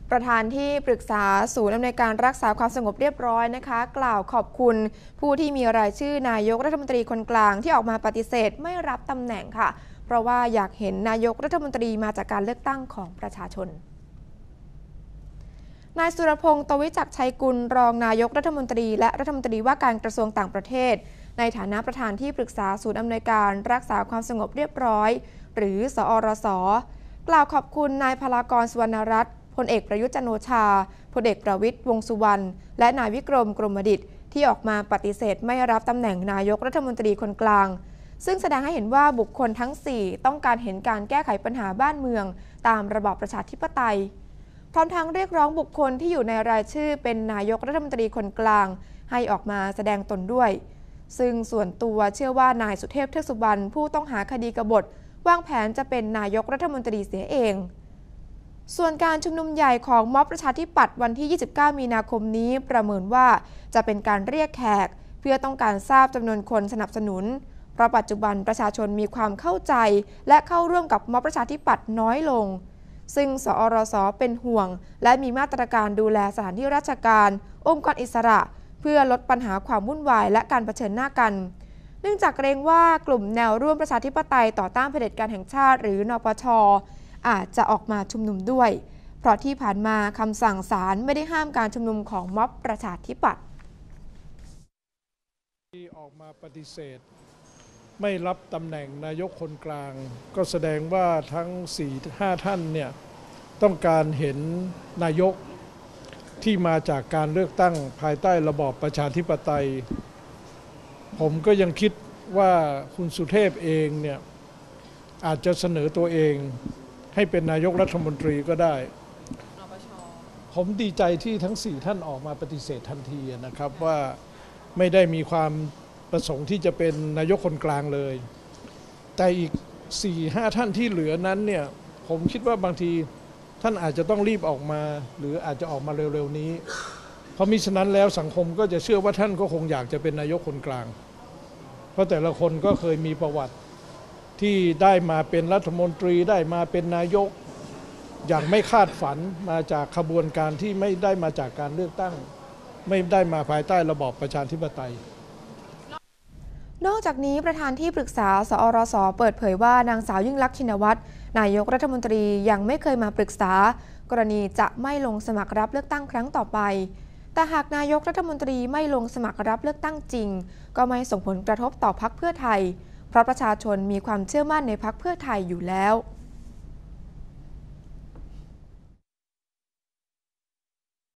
ประธานที่ปรึกษาศูนย์อำนวยการรักษาความสงบเรียบร้อยนะคะกล่าวขอบคุณผู้ที่มีรายชื่อนายกรัฐมนตรีคนกลางที่ออกมาปฏิเสธไม่รับตำแหน่งค่ะเพราะว่าอยากเห็นนายกรัฐมนตรีมาจากการเลือกตั้งของประชาชนนายสุรพงษ์ ตวิจักรชัยกุลรองนายกรัฐมนตรีและรัฐมนตรีว่าการกระทรวงต่างประเทศในฐานะประธานที่ปรึกษาศูนย์อำนวยการรักษาความสงบเรียบร้อยหรือสอรสกล่าวขอบคุณนายพลากร สุวรรณรัตน์พลเอกประยุทธ์จันทร์โอชาพลเอกประวิตร วงษ์สุวรรณและนายวิกรม กรมดิษฐ์ที่ออกมาปฏิเสธไม่รับตำแหน่งนายกรัฐมนตรีคนกลางซึ่งแสดงให้เห็นว่าบุคคลทั้ง 4 ต้องการเห็นการแก้ไขปัญหาบ้านเมืองตามระบอบประชาธิปไตยพร้อมทั้งเรียกร้องบุคคลที่อยู่ในรายชื่อเป็นนายกรัฐมนตรีคนกลางให้ออกมาแสดงตนด้วยซึ่งส่วนตัวเชื่อว่านายสุเทพ เทือกสุบรรณผู้ต้องหาคดีกบฏวางแผนจะเป็นนายกรัฐมนตรีเสียเองส่วนการชุมนุมใหญ่ของม็อบประชาธิปัตย์วันที่ 29 มีนาคมนี้ประเมินว่าจะเป็นการเรียกแขกเพื่อต้องการทราบจำนวนคนสนับสนุนเพราะปัจจุบันประชาชนมีความเข้าใจและเข้าร่วมกับม็อบประชาธิปัตย์น้อยลงซึ่งสอรสเป็นห่วงและมีมาตรการดูแลสถานที่ราชการองค์กรอิสระเพื่อลดปัญหาความวุ่นวายและการเผชิญหน้ากันเนื่องจากเกรงว่ากลุ่มแนวร่วมประชาธิปไตยต่อต้านเผด็จการแห่งชาติหรือนปช.อาจจะออกมาชุมนุมด้วยเพราะที่ผ่านมาคำสั่งศาลไม่ได้ห้ามการชุมนุมของม็อบประชาธิปัตย์ที่ออกมาปฏิเสธไม่รับตำแหน่งนายกคนกลางก็แสดงว่าทั้ง 4-5 ท่านเนี่ยต้องการเห็นนายกที่มาจากการเลือกตั้งภายใต้ระบอบประชาธิปไตยผมก็ยังคิดว่าคุณสุเทพเองเนี่ยอาจจะเสนอตัวเองให้เป็นนายกรัฐมนตรีก็ได้ผมดีใจที่ทั้ง 4 ท่านออกมาปฏิเสธทันทีนะครับว่าไม่ได้มีความประสงค์ที่จะเป็นนายกคนกลางเลยแต่อีก 4-5 ท่านที่เหลือนั้นเนี่ยผมคิดว่าบางทีท่านอาจจะต้องรีบออกมาหรืออาจจะออกมาเร็วๆนี้เพราะมิฉะนั้นแล้วสังคมก็จะเชื่อว่าท่านก็คงอยากจะเป็นนายกคนกลางเพราะแต่ละคนก็เคยมีประวัติที่ได้มาเป็นรัฐมนตรีได้มาเป็นนายกอย่างไม่คาดฝันมาจากขบวนการที่ไม่ได้มาจากการเลือกตั้งไม่ได้มาภายใต้ระบอบประชาธิปไตยนอกจากนี้ประธานที่ปรึกษาสอรสเปิดเผยว่านางสาวยิ่งลักษณ์ชินวัตรนายกรัฐมนตรียังไม่เคยมาปรึกษากรณีจะไม่ลงสมัครรับเลือกตั้งครั้งต่อไปแต่หากนายกรัฐมนตรีไม่ลงสมัครรับเลือกตั้งจริงก็ไม่ส่งผลกระทบต่อพรรคเพื่อไทยเพราะประชาชนมีความเชื่อมั่นในพรรคเพื่อไทยอยู่แล้ว